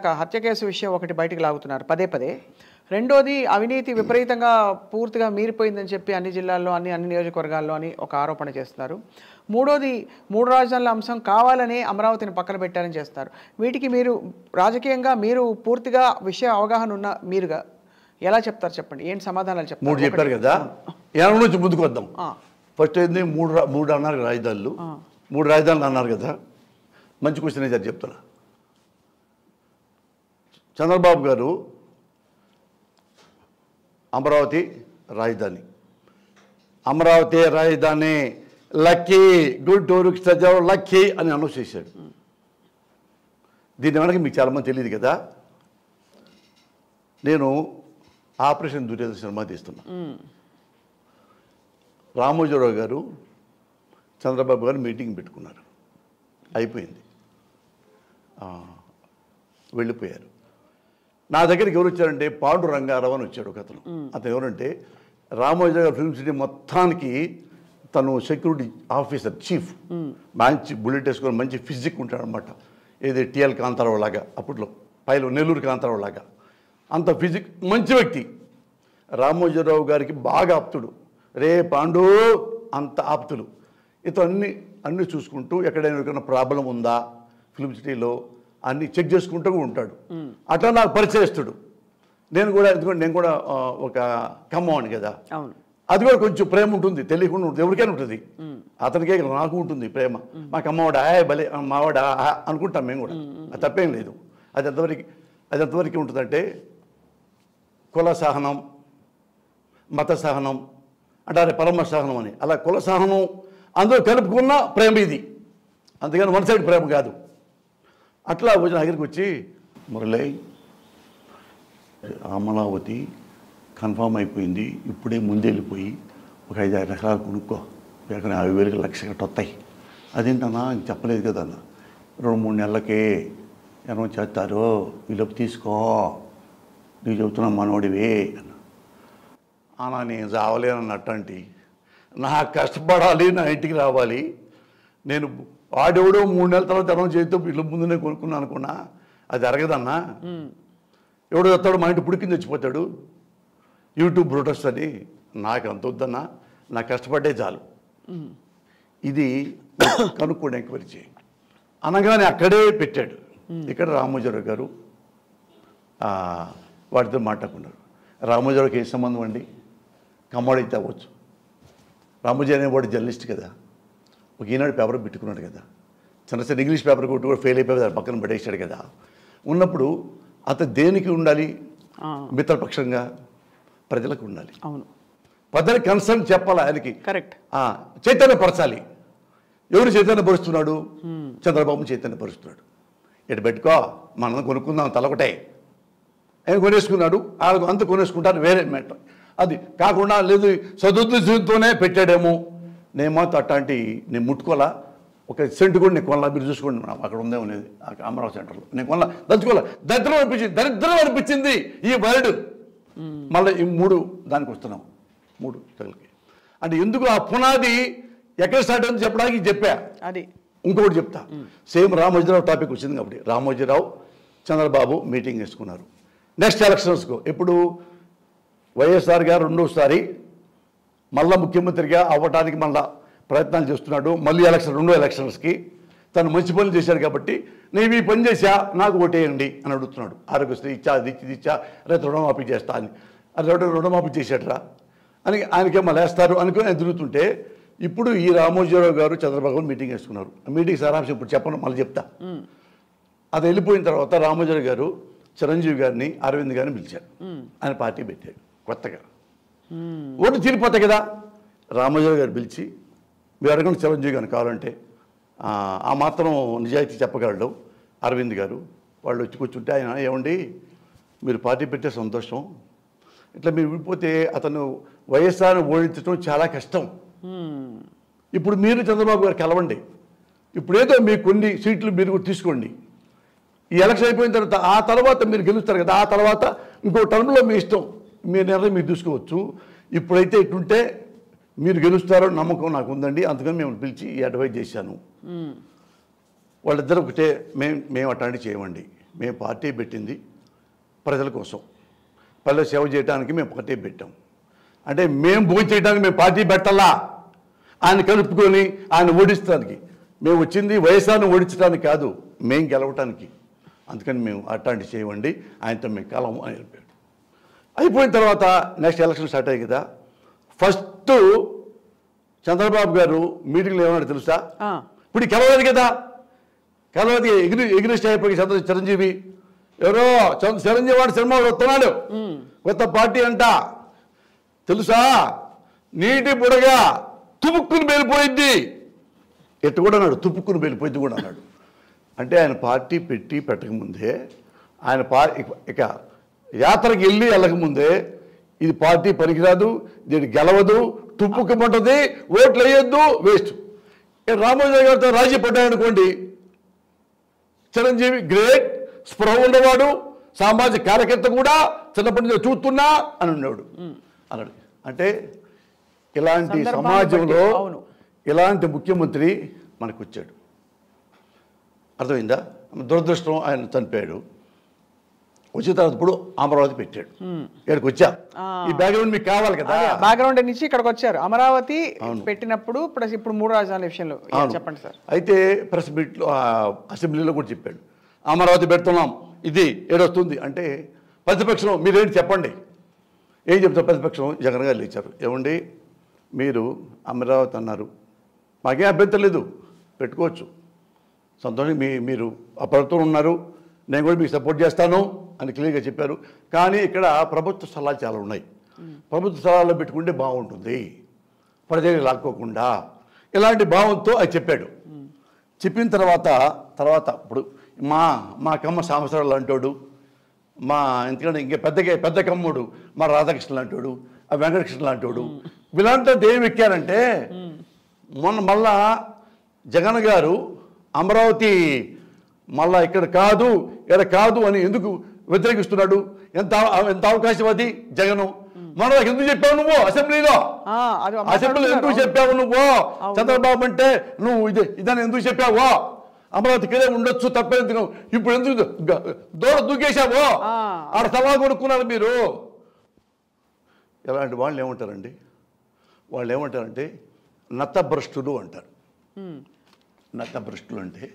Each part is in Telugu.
హత్య కేసు విషయం ఒకటి బయటికి లాగుతున్నారు పదే పదే. రెండోది అవినీతి విపరీతంగా పూర్తిగా మీరిపోయిందని చెప్పి అన్ని జిల్లాల్లో అన్ని నియోజకవర్గాల్లో అని ఒక ఆరోపణ చేస్తున్నారు. మూడోది 3 రాజధానుల అంశం కావాలని అమరావతిని పక్కన పెట్టారని చేస్తారు. వీటికి మీరు రాజకీయంగా మీరు పూర్తిగా విషయ అవగాహన ఉన్న మీరుగా ఎలా చెప్తారు చెప్పండి, ఏంటి సమాధానాలు చెప్తారు? 3 చెప్పారు కదా, ఏమన్నా నుంచి ముందుకు వద్దాం. ఫస్ట్ ఏంది 3 అన్నారు రాజధానులు, 3 రాజధానులు అన్నారు కదా. మంచి క్వశ్చన్ అయితే చెప్తారా. చంద్రబాబు గారు అమరావతి రాజధాని, అమరావతి రాజధాని లక్కీ, గుంటూరుకి సజావు లక్కీ అని అనౌన్స్ చేశాడు. దీని వెనక మీకు చాలామంది తెలియదు కదా, నేను ఆపరేషన్ దుర్యోధన సినిమా తీస్తున్నా. రామోజీరావు గారు చంద్రబాబు గారు మీటింగ్ పెట్టుకున్నారు, అయిపోయింది, వెళ్ళిపోయారు. నా దగ్గరికి ఎవరు వచ్చారంటే పాండు రంగారావు అని వచ్చాడు ఒక అతను. అతను ఎవరంటే రామోజీ గారు ఫిల్మ్ సిటీ మొత్తానికి తను సెక్యూరిటీ ఆఫీసర్, చీఫ్, మంచి బుల్లెట్ వేసుకొని మంచి ఫిజిక్ ఉంటాడు అనమాట. ఏది టిఎల్ కాంతారావు లాగా, అప్పట్లో పైలో నెల్లూరు కాంతారావు లాగా, అంత ఫిజిక్, మంచి వ్యక్తి. రామోజీరావు గారికి బాగా ఆప్తుడు, రే పాండు అంత ఆప్తులు. ఇతను అన్నీ చూసుకుంటూ ఎక్కడైనా ప్రాబ్లం ఉందా ఫిల్మ్ సిటీలో అన్నీ చెక్ చేసుకుంటూ ఉంటాడు. అట్లా నాకు పరిచయస్తుడు. నేను కూడా ఎందుకంటే నేను కూడా ఒక కమ్మవాణి కదా, అది కూడా కొంచెం ప్రేమ ఉంటుంది, తెలియకుండా ఉంటుంది, ఎవరికైనా ఉంటుంది. అతనికే నాకు ఉంటుంది ప్రేమ. మా కమ్మవాడా భలే మావాడా అనుకుంటాం మేము కూడా, అది తప్పేం లేదు. అది ఎంతవరకు ఉంటుందంటే కుల సహనం, మత సహనం అంటారే, పరమ సహనం అని. అలా కుల సహనం అందులో కలుపుకున్న ప్రేమ ఇది, అందుకని వన్ సైడ్ ప్రేమ కాదు. అట్లా వచ్చిన దగ్గరికి వచ్చి, మురళి అమరావతి కన్ఫామ్ అయిపోయింది, ఇప్పుడే ముందెళ్ళిపోయి ఒక 5-6 ఎకరాలు కొనుక్కో, ఎక్కడ 50,000 లక్ష వస్తాయి. అదేంటన్నా చెప్పలేదు కదా అన్న, 2-3 నెలలకే ఎవరో చేస్తారు, వీళ్ళకి తీసుకో, నీకు చెబుతున్నా మనోడివే అన్న. అలా నేను చావలేనన్నట్టంటి, నాకు కష్టపడాలి, నా ఇంటికి రావాలి. నేను వాడెవడో 3 నెలల తర్వాత ఎవరో చేతితో ఇల్లు ముందునే కొనుక్కున్నాను అనుకున్నా, అది జరగదన్నా. ఎవడో వస్తాడు మా ఇంటి పుడికింది తెచ్చిపోతాడు, యూట్యూబ్ ప్రొటెస్ట్ అని. నాకు అంత వద్దన్నా, నాకు కష్టపడ్డే చాలు. ఇది కనుక్కోండి, ఎంక్వైరీ చేయి అనగానే అక్కడే పెట్టాడు. ఇక్కడ రామోజీరావు గారు వాటితో మాట్లాడుకున్నారు. రామోజీరావుకి ఏ సంబంధం అండి, కమ్మడైతే అవ్వచ్చు. రామోజీ అనేవాడు జర్నలిస్ట్ కదా, ఒక ఈనాడు పేపర్ పెట్టుకున్నాడు కదా, చిన్న ఇంగ్లీష్ పేపర్ కొట్టి కూడా ఫెయిల్ అయిపోయి పక్కన పడేసాడు కదా. ఉన్నప్పుడు అతను దేనికి ఉండాలి, మిత్రపక్షంగా ప్రజలకు ఉండాలి. అవును, ప్రజలకు కన్సర్న్ చెప్పాలి ఆయనకి, కరెక్ట్, చైతన్యపరచాలి. ఎవరు చైతన్యపరుస్తున్నాడు? చంద్రబాబు చైతన్యపరుస్తున్నాడు. ఇటు పెట్టుకో, మనం కొనుక్కుందాం తలొకటే. ఆయన కొనేసుకున్నాడు, వాళ్ళకు అంత కొనేసుకుంటారు, వేరే మ్యాటర్. అది కాకుండా లేదు సదుద్దేశంతోనే పెట్టాడేమో, నేను మాత్రం అట్లాంటి నేను ముట్టుకోవాలా, ఒక సెంటు కూడా నేను కొనలా. మీరు చూసుకోండి, అక్కడ ఉందే అనేది అమరావతి సెంటర్లో నేను కొనలా, దంచుకోవాలా. దరిద్రం అనిపించింది ఈ వర్డ్. మళ్ళీ ఈ 3 దానికి వస్తున్నాం, 3 తెగలకి. అంటే ఎందుకు ఆ పునాది ఎక్కడ స్టార్ట్ అయింది చెప్పడానికి చెప్పా. అది ఇంకొకటి చెప్తా, సేమ్ రామోజీరావు టాపిక్ వచ్చింది కాబట్టి. రామోజీరావు చంద్రబాబు మీటింగ్ వేసుకున్నారు నెక్స్ట్ ఎలక్షన్స్కు. ఇప్పుడు వైఎస్ఆర్ గారు రెండోసారి మళ్ళీ ముఖ్యమంత్రిగా అవ్వడానికి మళ్ళీ ప్రయత్నాలు చేస్తున్నాడు. మళ్ళీ రెండో ఎలక్షన్స్కి తను మంచి పనులు చేశాడు కాబట్టి నేను ఈ పని చేశా, నాకు ఓటేయండి అని అడుగుతున్నాడు. ఆరోగ్యశ్రీ ఇచ్చా, అది ఇచ్చా, రేపు రుణమాఫీ చేస్తా అని. అది రుణమాఫీ చేశాడరా అని ఆయనకే మళ్ళీ వేస్తారు అనుకుని ఎదురుతుంటే, ఇప్పుడు ఈ రామోజీరావు గారు చంద్రబాబు మీటింగ్ వేసుకున్నారు. మీటింగ్ సారాంశం ఇప్పుడు చెప్పను, మళ్ళీ చెప్తా. అది వెళ్ళిపోయిన తర్వాత రామోజీరావు గారు చిరంజీవి గారిని, అరవింద్ గారిని పిలిచారు. ఆయన పార్టీ పెట్టాడు కొత్తగా. ఓటు తీరిపోతాయి కదా. రామోజీరావు గారు పిలిచి, మీరు అడగండి చిరంజీవి గారిని కావాలంటే, ఆ మాత్రం నిజాయితీ చెప్పగలడు అరవింద్ గారు. వాళ్ళు వచ్చి కూర్చుంటే ఆయన, ఏమండి మీరు పార్టీ పెట్టే సంతోషం, ఇట్లా మీరు విడిపోతే అతను వైఎస్ఆర్ని ఓడించడం చాలా కష్టం. ఇప్పుడు మీరు చంద్రబాబు గారు కలవండి, ఇప్పుడు ఏదో మీకు కొన్ని సీట్లు మీరు కూడా తీసుకోండి. ఈ ఎలక్షన్ అయిపోయిన తర్వాత ఆ తర్వాత మీరు గెలుస్తారు కదా, ఆ తర్వాత ఇంకో టర్మ్లో మీ ఇష్టం, మీ నిర్ణయం మీరు తీసుకోవచ్చు. ఇప్పుడైతే ఇటుంటే మీరు గెలుస్తారో నమ్మకం నాకు ఉందండి, అందుకని మేము పిలిచి ఈ అడ్వైజ్ చేశాను. వాళ్ళిద్దరు ఒకటే, మేము అట్లాంటివి చేయమండి. మేము పార్టీ పెట్టింది ప్రజల కోసం, ప్రజల సేవ చేయడానికి మేము పార్టీ పెట్టాం. అంటే మేము భోజనం చేయడానికి మేము పార్టీ పెట్టాలా? ఆయన కలుపుకొని ఆయన ఓడించడానికి. మేము వచ్చింది వైఎస్ఆర్ని ఓడించడానికి కాదు, మేము గెలవటానికి. అందుకని మేము అట్లాంటివి చేయమండి, ఆయనతో మేము కలము అని చెప్పాడు. అయిపోయిన తర్వాత నెక్స్ట్ ఎలక్షన్ స్టార్ట్ అయ్యి కదా, ఫస్ట్ చంద్రబాబు గారు మీటింగ్లో ఏమన్నాడు తెలుసా? ఇప్పుడు కలవదు కదా, కలవది ఎగ్నిస్ట్ అయిపోయి చిరంజీవి ఎవరో చిరంజీవి వాడు సినిమా వస్తున్నాడు, కొత్త పార్టీ అంట తెలుసా, నీటి బుడగా తుపుక్కుని వెళ్ళిపోయింది ఎట్టు కూడా అన్నాడు, తుపుక్కుని వెళ్ళిపోయింది కూడా అన్నాడు. అంటే ఆయన పార్టీ పెట్టకముందే, ఆయన ఇక యాత్రకి వెళ్ళకముందే ఇది పార్టీ పనికిరాదు, దీన్ని గెలవదు, తుప్పుకుమంటుంది, ఓట్లు వేయొద్దు, వేస్ట్. రామోజీ గారితో రాజీ పడ్డాయనుకోండి, చిరంజీవి గ్రేట్, స్పృహ ఉండేవాడు, సామాజిక కార్యకర్త కూడా, చిన్నప్పటి నుంచి చూస్తున్నా అని ఉన్నాడు అన్నాడు. అంటే ఇలాంటి సమాజంలో ఇలాంటి ముఖ్యమంత్రి మనకు వచ్చాడు. అర్థమైందా? దురదృష్టం, ఆయన చనిపోయాడు. వచ్చిన తర్వాత ఇప్పుడు అమరావతి పెట్టాడు. ఇక్కడికి వచ్చా, ఈ బ్యాక్గ్రౌండ్ మీకు కావాలి కదా, బ్యాక్గ్రౌండ్ నుంచి ఇక్కడికి వచ్చారు. అమరావతి పెట్టినప్పుడు ఇప్పుడు 3 రాజధానుల విషయంలో చెప్పండి సార్. అయితే ప్రెస్ మీట్లో అసెంబ్లీలో కూడా చెప్పాడు, అమరావతి పెడుతున్నాం, ఇది ఏడొస్తుంది అంటే ప్రతిపక్షం మీరేంటి చెప్పండి. ఏం చెప్తారు ప్రతిపక్షం? జగన్ గారు లేచారు, ఏమండి మీరు అమరావతి అన్నారు, మాకేం అభ్యంతరం లేదు, పెట్టుకోవచ్చు, సంతోషం, మీరు ఆ ప్రభుత్వం ఉన్నారు, నేను కూడా మీకు సపోర్ట్ చేస్తాను అని క్లియర్గా చెప్పారు. కానీ ఇక్కడ ప్రభుత్వ స్థలాలు చాలా ఉన్నాయి, ప్రభుత్వ స్థలాల్లో పెట్టుకుంటే బాగుంటుంది, ప్రజలు లాక్కోకుండా, ఇలాంటి భావంతో అది చెప్పాడు. చెప్పిన తర్వాత ఇప్పుడు మా కమ్మ సంవత్సరాలు అంటాడు, ఎందుకంటే ఇంకా పెద్ద కమ్ముడు మా రాధాకృష్ణ అంటాడు, ఆ వెంకటకృష్ణ అంటాడు, వీళ్ళంతా ఏం ఎక్కారంటే మళ్ళా జగన్ గారు అమరావతి మళ్ళా ఇక్కడ కాదు అని ఎందుకు వ్యతిరేకిస్తున్నాడు? ఎంత అవకాశవాది జగను. మనం ఎందుకు చెప్పావు నువ్వు అసెంబ్లీలో ఎందుకు చెప్పావు నువ్వు? చంద్రబాబు అంటే నువ్వు ఇదని ఎందుకు చెప్పావో? అమరావతి ఇక్కడే ఉండొచ్చు, తప్పేందుకు, ఇప్పుడు ఎందుకు దూకేశావో? ఆడ స్థలాలు కొనుక్కున్నారు మీరు. ఇలాంటి వాళ్ళు ఏమంటారండి? వాళ్ళు ఏమంటారంటే నత్తభ్రష్టులు అంటారు. నత్తభ్రష్టులు అంటే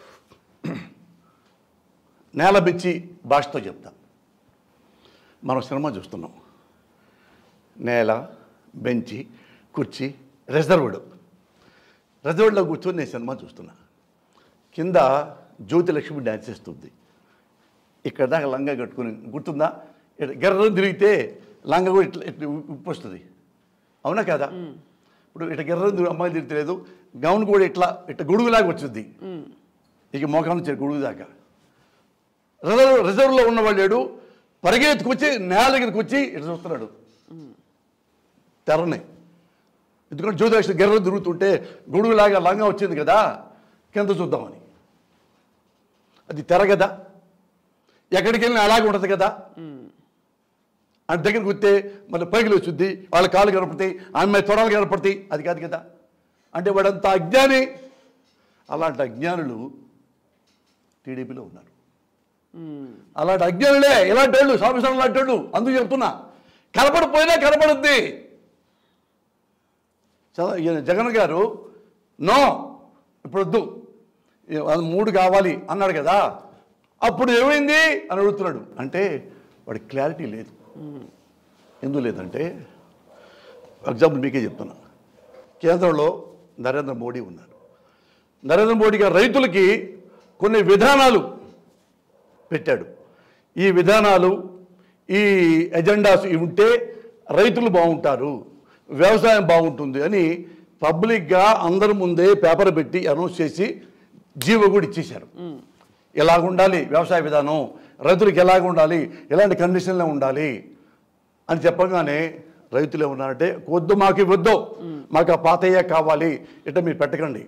నేల బిచ్చి భాషతో చెప్తాం. మనం సినిమా చూస్తున్నాం, నేల, బెంచి, కుర్చీ, రిజర్వ్డ్లో కూర్చొని నేను సినిమా చూస్తున్నా. కింద జ్యోతిలక్ష్మి డ్యాన్స్ చేస్తుంది, ఇక్కడ దాకా లంగా కట్టుకుని, గుర్తుందా? గర్రం తిరిగితే లంగా కూడా ఇట్లా ఉప్పు వస్తుంది, అవునా కదా? ఇప్పుడు ఇట్లా గర్రం అమ్మాయి తిరగలేదు, గౌన్ కూడా ఇట్లా గొడుగులాగా వచ్చింది, ఇక మోకాల నుంచి గొడుగు దాకా. రిజర్వ్లో ఉన్నవాళ్ళు లేడు, పరిగెత్తుకొచ్చి నేల దగ్గరికి వచ్చి ఇట్లా చూస్తున్నాడు తెరని. ఎందుకంటే జ్యోతిలక్ష్మి గర్రం తిరుగుతుంటే గొడుగులాగా లంగా వచ్చింది కదా, కింద చూద్దామని. అది తెర కదా, ఎక్కడికి వెళ్ళినా అలాగే ఉంటుంది కదా. ఆయన దగ్గరికి వస్తే మళ్ళీ పైకి వచ్చుద్ది, వాళ్ళ కాళ్ళు కనపడతాయి, ఆమె తొడలు కనపడతాయి, అది కాదు కదా. అంటే వాడంతా అజ్ఞాని. అలాంటి అజ్ఞానులు టీడీపీలో ఉన్నారు. అలాంటి అజ్ఞానులే ఇలాంటి వాళ్ళు, సాంబశివరావు లాంటి వాళ్ళు. అందుకు చెప్తున్నా, కనపడిపోయినా కనపడుద్ది. జగన్ గారు నో ఇప్పుడు వద్దు, 3 కావాలి అన్నాడు కదా, అప్పుడు ఏమైంది అని అడుగుతున్నాడు. అంటే వాడికి క్లారిటీ లేదు. ఎందుకు లేదంటే ఎగ్జాంపుల్ మీకే చెప్తున్నా. కేంద్రంలో నరేంద్ర మోడీ ఉన్నారు. నరేంద్ర మోడీ గారు రైతులకి కొన్ని విధానాలు పెట్టాడు. ఈ విధానాలు, ఈ ఎజెండాస్ ఉంటే రైతులు బాగుంటారు, వ్యవసాయం బాగుంటుంది అని పబ్లిక్గా అందరి ముందే పేపర్ పెట్టి అనౌన్స్ చేసి జీవో కూడా ఇచ్చేశారు. ఎలాగుండాలి వ్యవసాయ విధానం, రైతులకు ఎలాగుండాలి, ఎలాంటి కండిషన్లో ఉండాలి అని చెప్పగానే రైతులు ఏమన్నారంటే వద్దు, మాకు ఇవ్వద్దు, మాకు ఆ పాతయ్య కావాలి, ఇట్లా మీరు పెట్టకండి.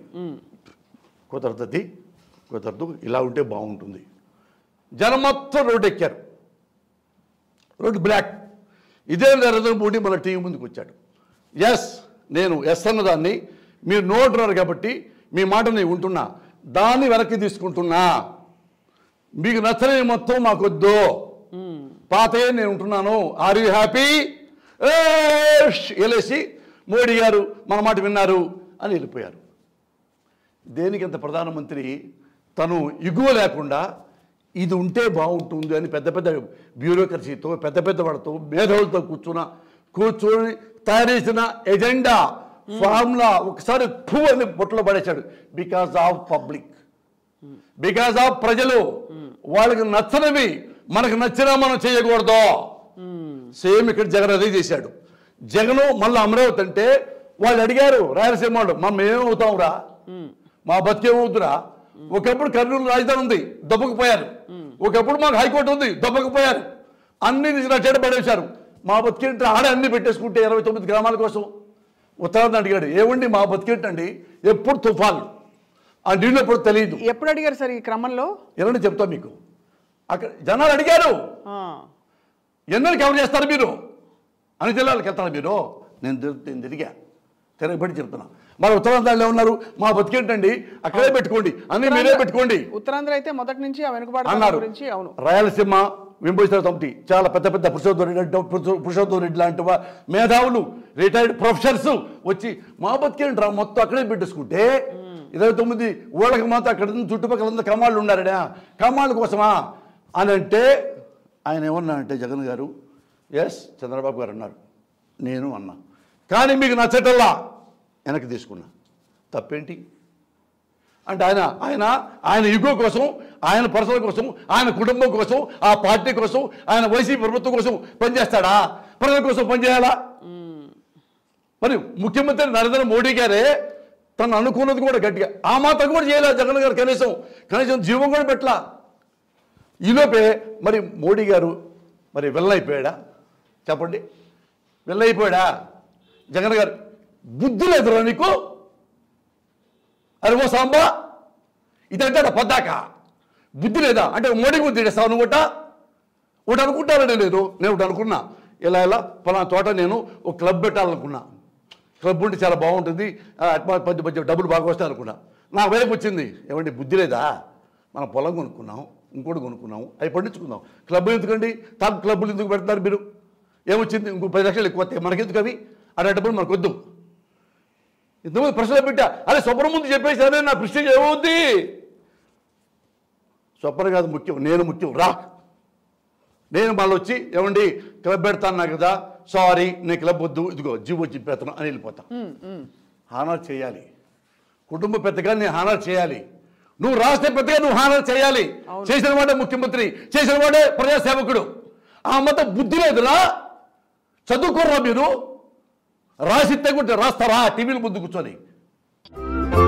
కుదరదు, ఇలా ఉంటే బాగుంటుంది. జనం మొత్తం రోడ్డు ఎక్కారు, రోడ్డు బ్లాక్. ఇదే నరేంద్ర మోడీ మన టీవీ ముందుకు వచ్చాడు. నేను అన్నదాన్ని మీరు నో అంటున్నారు కాబట్టి మీ మాట నేను ఉంటున్నా, దాన్ని వెనక్కి తీసుకుంటున్నా, మీకు నచ్చని మొత్తం మాకొద్దు, పాతయే నేను ఉంటున్నాను, ఆర్ యూ హ్యాపీ వెళ్ళేసి మోడీ గారు మన మాట విన్నారు అని వెళ్ళిపోయారు. దేనికి అంత ప్రధానమంత్రి తను ఎగువ లేకుండా ఇది ఉంటే బాగుంటుంది అని పెద్ద పెద్ద బ్యూరోక్రసీతో పెద్ద పెద్ద వాళ్ళతో మేధావులతో కూర్చొని తయారు చేసిన ఎజెండా ఫార్ములా ఒకసారి అని బొట్టలో పడేశాడు. Because of public, because of ప్రజలు, వాళ్ళకి నచ్చనివి మనకు నచ్చినా మనం చేయకూడదు. సేమ్ ఇక్కడ జగన్ అదే చేశాడు. జగన్ మళ్ళీ అమరావతి అంటే వాళ్ళు అడిగారు రాయలసీమ వాళ్ళు, మనం ఏమవుతాంరా, మా బతికేమవుతురా, ఒకప్పుడు కర్నూలు రాజధాని ఉంది దెబ్బకుపోయారు, ఒకప్పుడు మాకు హైకోర్టు ఉంది దెబ్బకుపోయారు, అన్ని నచ్చేట పడేశారు, మా బతికేంటి ఆడ అన్ని పెట్టేసుకుంటే 29 గ్రామాల కోసం. ఉత్తరాంధ్ర అడిగాడు, ఏమండి మా బతికేంటండి, ఎప్పుడు తుఫాను, ఆ నీళ్ళు ఎప్పుడు తెలియదు. ఎప్పుడు అడిగారు సార్ ఈ క్రమంలో? ఏమని చెప్తా మీకు, అక్కడ జనాలు అడిగారు, ఎన్నో కవర్ చేస్తారు మీరు, అన్ని జిల్లాలకు వెళ్తారు మీరు. నేను తిరగబడి చెప్తున్నా. మరి ఉత్తరాంధ్రలో ఉన్నారు, మా బతికేంటండి అక్కడే పెట్టుకోండి, అన్ని మీరే పెట్టుకోండి. ఉత్తరాంధ్ర అయితే మొదటి నుంచి వెనుకబాటు గురించి. అవును, రాయలసీమ వింబోయిస్తారు తమటి చాలా పెద్ద పెద్ద పురుషోత్తమ రెడ్డి లాంటి మేధావులు రిటైర్డ్ ప్రొఫెసర్స్ వచ్చి మా బతికేంట్రా మొత్తం అక్కడే పెట్టేసుకుంటే 29 ఊళ్ళకి మాత్రం అక్కడ చుట్టుపక్కల కమ్మాళ్ళు ఉన్నారడా, కమ్మాళ్ళ కోసమా అని అంటే ఆయన ఏమన్నా అంటే జగన్ గారు ఎస్ చంద్రబాబు గారు అన్నారు, నేను అన్నా, కానీ మీకు నచ్చటల్లా వెనక్కి తీసుకున్నా. తప్పేంటి అంటే ఆయన యుగో కోసం, ఆయన పర్సనల్ కోసం, ఆయన కుటుంబం కోసం, ఆ పార్టీ కోసం, ఆయన వైసీపీ ప్రభుత్వం కోసం పనిచేస్తాడా? ప్రజల కోసం పనిచేయాలా? మరి ముఖ్యమంత్రి నరేంద్ర మోడీ గారే తను అనుకున్నది కూడా గట్టిగా ఆ మాత్రం కూడా చేయలేదు జగన్ గారు, కనీసం జీవం కూడా పెట్టలా. ఈలోపే మరి మోడీ గారు మరి వెళ్ళైపోయాడా చెప్పండి, వెళ్ళైపోయాడా? జగన్ గారు బుద్ధి లేదురా నీకు, అరే ఓ సాంబా ఇదంటాడా పద్దాక, బుద్ధి లేదా అంటే మోడీ బుద్ధి చేస్తావు నువ్వు ఒకటి అనుకుంటారనే లేదు. నేను ఒకటి అనుకున్నా, ఇలా పలానా తోట నేను ఒక క్లబ్ పెట్టాలనుకున్నా, క్లబ్ ఉంటే చాలా బాగుంటుంది, పద్య డబ్బులు బాగా వస్తాయి అనుకున్నా. నా వైపు వచ్చింది, ఏమండి బుద్ధి లేదా, మన పొలం కొనుక్కున్నాం, ఇంకోటి కొనుక్కున్నాము, అవి పండించుకుందాం, క్లబ్ ఎందుకండి, తాకు క్లబ్బులు ఎందుకు పెడతారు మీరు, ఏమొచ్చింది ఇంకో 10 లక్షలు ఎక్కువ వస్తాయి, మనకెందుకు అవి, అదే డబ్బులు మనకొద్దు. ఇంతకుముందు ప్రశ్నలు పెట్టా, అదే స్వప్న ముందు చెప్పేసానే నా ప్రెస్టీజ్ ఏమవుద్ది, స్వప్న కాదు ముఖ్యం, నేను ముఖ్యం రా. నేను మళ్ళీ వచ్చి ఏమండి క్లబ్ పెడతాను కదా, సారీ నేను క్లబ్ వద్దు, ఇదిగో జీవో చెప్పేస్తాను అని వెళ్ళిపోతా. హానర్ చేయాలి, కుటుంబ పెద్దగా నేను హానర్ చేయాలి, నువ్వు రాష్ట్ర పెద్దగా నువ్వు హానర్ చేయాలి. చేసిన వాడే ముఖ్యమంత్రి, చేసిన వాడే ప్రజాసేవకుడు. ఆ మతం బుద్ధి లేదురా, చదువుకోర్రా మీరు, రాసిస్తే కూడా రాస్తారా టీవీల ముందు కూర్చొని.